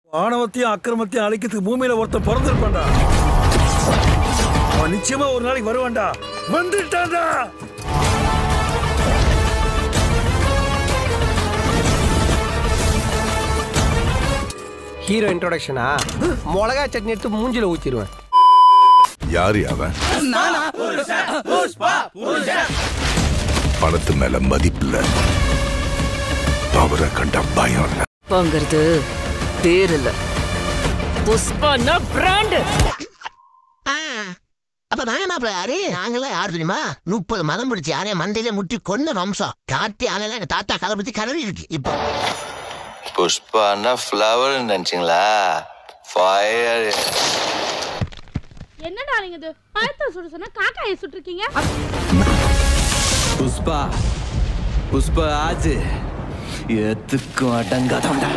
ஆணவத்தையும் அக்கிரமத்தையும் அழிக்கிறதுக்கு பூமியில ஒருத்தன் பிறந்திருப்பான்டா. அவன் நிச்சயமா ஒரு நாளைக்கு வருவான்டா. வந்துட்டான்டா. ஹீரோ இன்ட்ரோடக்ஷனா மிளகா சட்னி எடுத்து மூஞ்சில ஊத்திடுவேன். யாரு அவன்? பணத்து மேல மதிப்பில்ல, அவரை கண்ட பயம் இல்ல. வாங்கிறது பேர் இல்ல, புஷ்பான்னா பிராண்ட். அப்ப நாங்க யாரு? நாங்களே யாரு தெரியுமா? 30 மதம் பிடிச்சி யாரைய மண்டையில முட்டி கொன்ன வம்சம். காட்டி ஆனா எங்க தாத்தா கதை பத்தி கலரி இருக்கு. இப்போ புஷ்பான்னா ஃப்ளவர் நினைச்சிங்களா? ஃபயர். என்னடா நீங்க இது பழத்தை சுட சொன்னா காக்காயை சுட்டுருக்கீங்க? புஷ்பா புஷ்பா ஆச்சு எதுக்கும் அடங்காதவன்டா.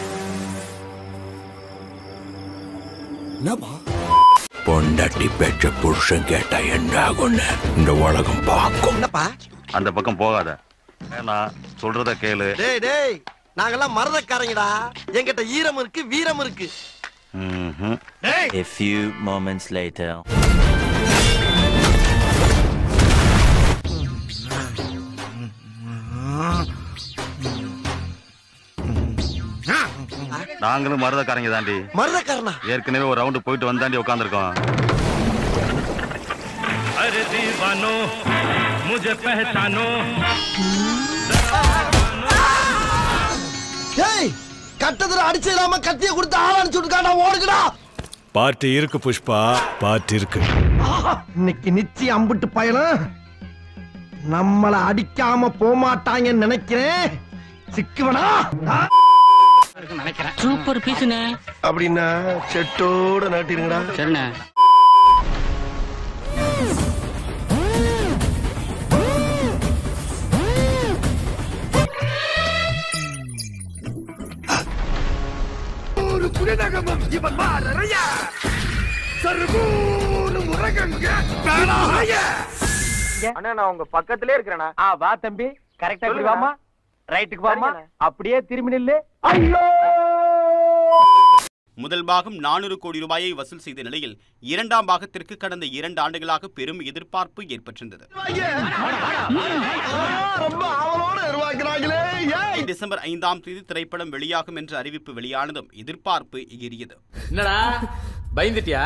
பொண்டாட்டி பெற்ற புருஷன் கேட்டா என்ன ஆகும்னு இந்த உலகம் பார்க்கும். அந்த பக்கம் போகாத, சொல்றத கேளு. டேய் டேய், நாங்கெல்லாம் மரதக்காரங்கடா. என்கிட்ட ஈரம் இருக்கு, வீரம் இருக்கு. A few moments later. நாங்களும் மருதக்காரங்க தாண்டி. மரதக்காரனா? ஏற்கனவே ஒரு ரவுண்டு போயிட்டு வந்தாண்டி உட்காந்துருக்கோம். அரே दीवानो मुझे पहचानो. டேய், கட்டதுல அடிச்சு இல்லாம கத்திய கொடுத்து ஆளான்னு சுட்டுக்காடா, ஓடுங்கடா. பார்ட்டி இருக்கு புஷ்பா, பார்ட்டி இருக்கு. இன்னைக்கு நிச்சயம் அம்பிட்டு பயணம் நம்மள அடிக்காம போமாட்டாங்கன்னு நினைக்கிறேன். சிக்குவனா? சூப்பர் பீஸ்னே. அப்படின்னா செட்டோட நாட்டிருங்கடா. சரிண்ணே. அண்ணா நான் உங்க பக்கத்திலே இருக்கிறேனா? வா தம்பி, கரெக்டா வாமா, ரைட்டுக்கு வாமா, அப்படியே திரும்பி நில்லு. ஐயோ! முதல் பாகம் 400 கோடி ரூபாயை வசூல் செய்த நிலையில் இரண்டாம் பாகத்திற்கு கடந்த 2 ஆண்டுகளாக பெரும் எதிர்பார்ப்பு ஏற்பட்டிருந்தது. டிசம்பர் 5ஆம் தேதி திரைப்படம் வெளியாகும் என்ற அறிவிப்பு வெளியானதும் எதிர்பார்ப்பு எகிரியது. என்னடா பயந்துட்டியா?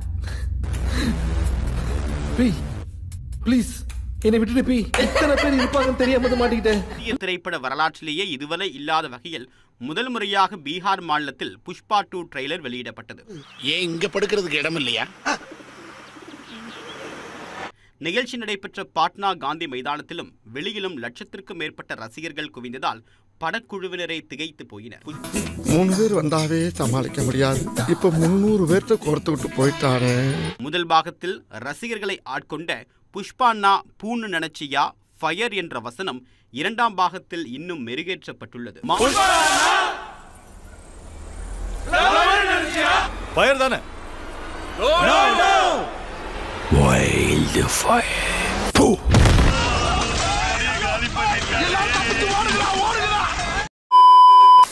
ப்ளீஸ் என்னை விட்டுட்டு போய். எத்தனை பேர் இருப்பாங்கன்னு தெரியாம மாட்டிக்கிட்டேன். இந்திய திரைப்பட வரலாற்றிலேயே இதுவரை இல்லாத வகையில் முதல் முறையாக பீகார் மாநிலத்தில் புஷ்பா 2 ட்ரெய்லர் வெளியிடப்பட்டது. ஏன் இங்க படுக்கிறதுக்கு இடம் இல்லையா? நிகழ்ச்சி நடைபெற்ற பாட்னா காந்தி மைதானத்திலும் வெளியிலும் லட்சத்திற்கும் மேற்பட்ட ரசிகர்கள் குவிந்ததால் படக்குழுவினரை திகைத்து போயினர். 3 பேர் வந்தாவே சமாளிக்க முடியாது, இப்ப 300 பேர்த்த கோர்த்து விட்டு போயிட்டானே. முதல் பாகத்தில் ரசிகர்களை ஆட்கொண்ட புஷ்பான்னா பூன்னு நினைச்சியா ஃபயர் என்ற வசனம் இரண்டாம் பாகத்தில் இன்னும் மெருகேற்றப்பட்டுள்ளது. ஃபயர் தானே? Wild fire.